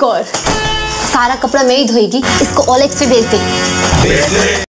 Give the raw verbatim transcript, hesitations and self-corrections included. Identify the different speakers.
Speaker 1: एक और। सारा कपड़ा मैं ही धोएगी, इसको ओलेक्स पे भेज दे।